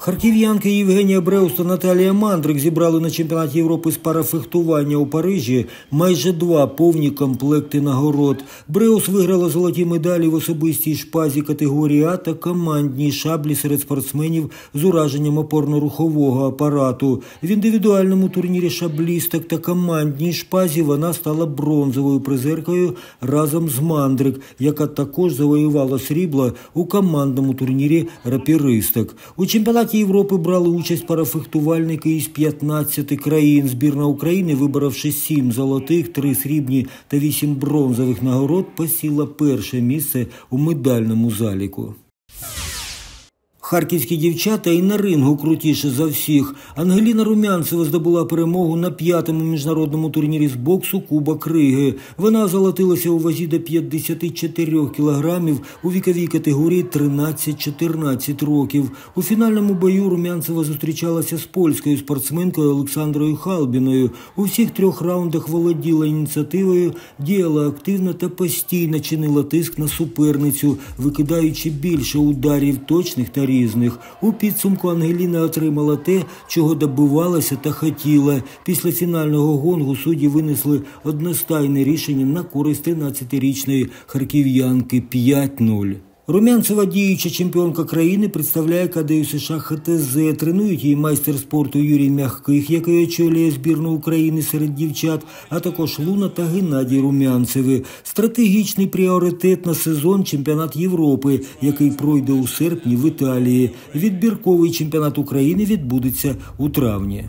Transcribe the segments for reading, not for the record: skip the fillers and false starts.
Харків'янки Євгенія Бреус та Наталія Мандрик зібрали на чемпіонаті Європи з парафехтування у Парижі майже 2 повні комплекти нагород. Бреус виграла золоті медалі в особистій шпазі категорії А та командній шаблі серед спортсменів з ураженням опорно-рухового апарату. В індивідуальному турнірі шаблісток та командній шпазі вона стала бронзовою призеркою разом з Мандрик, яка також завоювала срібло у командному турнірі рапіристок. У чемпіонаті Європи брали участь парафехтувальники із 15 країн. Збірна України, виборовши 7 золотих, 3 срібні та 8 бронзових нагород, посіла перше місце у медальному заліку. Харківські дівчата і на рингу крутіше за всіх. Ангеліна Румянцева здобула перемогу на 5-му міжнародному турнірі з боксу «Кубок Риги». Вона золотилася у вазі до 54 кілограмів у віковій категорії 13-14 років. У фінальному бою Румянцева зустрічалася з польською спортсменкою Олександрою Халбіною. У всіх 3 раундах володіла ініціативою, діяла активно та постійно чинила тиск на суперницю, викидаючи більше ударів точних та різних. У підсумку Ангеліна отримала те, чого добивалася та хотіла. Після фінального гонгу судді винесли одностайне рішення на користь 13-річної харків'янки 5-0. Румянцева, діюча чемпіонка країни, представляє КДЮ США ХТЗ. Тренують її майстер спорту Юрій Мягких, який очолює збірну України серед дівчат, а також Луна та Геннадій Румянцеви. Стратегічний пріоритет на сезон – чемпіонат Європи, який пройде у серпні в Італії. Відбірковий чемпіонат України відбудеться у травні.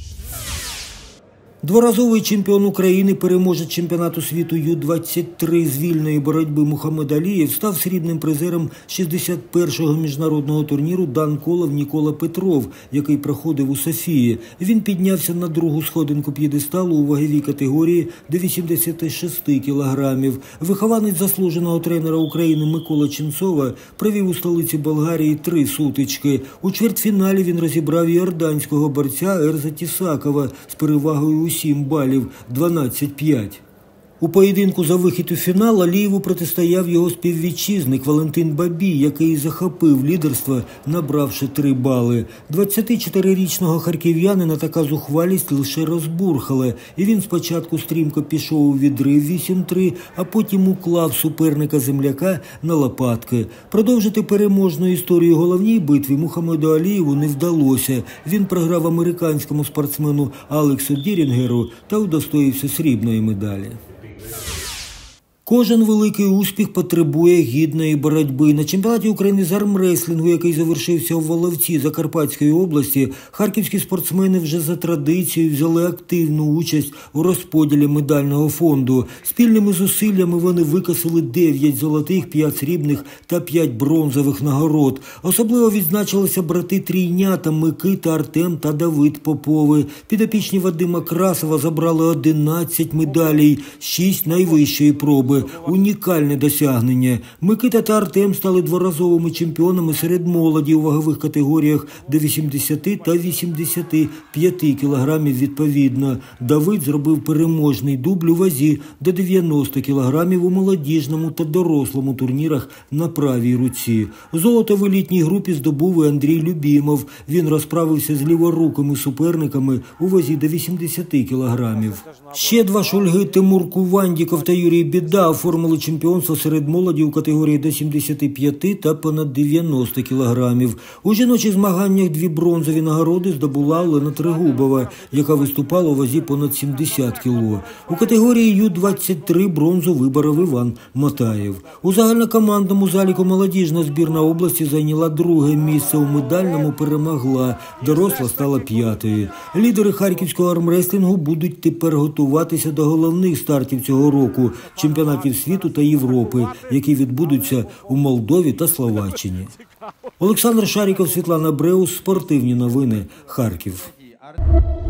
Дворазовий чемпіон України, переможець чемпіонату світу Ю-23 з вільної боротьби Мухаммед Алієв став срібним призером 61-го міжнародного турніру «Дан Колов Нікола Петров», який проходив у Софії. Він піднявся на 2-гу сходинку п'єдесталу у ваговій категорії до 86 кілограмів. Вихованець заслуженого тренера України Микола Ченцова провів у столиці Болгарії 3 сутички. У чвертьфіналі він розібрав йорданського борця Ерза Тісакова з перевагою 7 балів, 12-5. У поєдинку за вихід у фінал Алієву протистояв його співвітчизник Валентин Бабій, який захопив лідерство, набравши 3 бали. 24-річного харків'янина така зухвалість лише розбурхала, і він спочатку стрімко пішов у відрив 8-3, а потім уклав суперника-земляка на лопатки. Продовжити переможну історію головній битві Мухаммеду Алієву не вдалося. Він програв американському спортсмену Алексу Дірінгеру та удостоївся срібної медалі. Кожен великий успіх потребує гідної боротьби. На чемпіонаті України з армреслінгу, який завершився у Воловці Закарпатської області, харківські спортсмени вже за традицією взяли активну участь у розподілі медального фонду. Спільними зусиллями вони викосили 9 золотих, 5 срібних та 5 бронзових нагород. Особливо відзначилися брати-трійнята Микита, Артем та Давид Попови. Підопічні Вадима Красова забрали 11 медалей, 6 найвищої проби. Унікальне досягнення. Микита та Артем стали дворазовими чемпіонами серед молоді у вагових категоріях до 80 та 85 кілограмів відповідно. Давид зробив переможний дубль у вазі до 90 кілограмів у молодіжному та дорослому турнірах на правій руці. Золото в елітній групі здобув і Андрій Любімов. Він розправився з ліворукими суперниками у вазі до 80 кілограмів. Ще 2 шульги – Тимур Кувандіков та Юрій Біда оформили чемпіонство серед молоді у категорії до 75 та понад 90 кілограмів. У жіночих змаганнях 2 бронзові нагороди здобула Олена Трегубова, яка виступала у вазі понад 70 кіло. У категорії Ю-23 бронзу виборов Іван Матаєв. У загальнокомандному заліку молодіжна збірна області зайняла 2-ге місце, у медальному перемогла. Доросла стала 5-ю. Лідери харківського армреслінгу будуть тепер готуватися до головних стартів цього року – чемпіонатів світу та Європи, які відбудуться у Молдові та Словаччині. Олександр Шаріков, Світлана Бреус, Спортивні новини, Харків.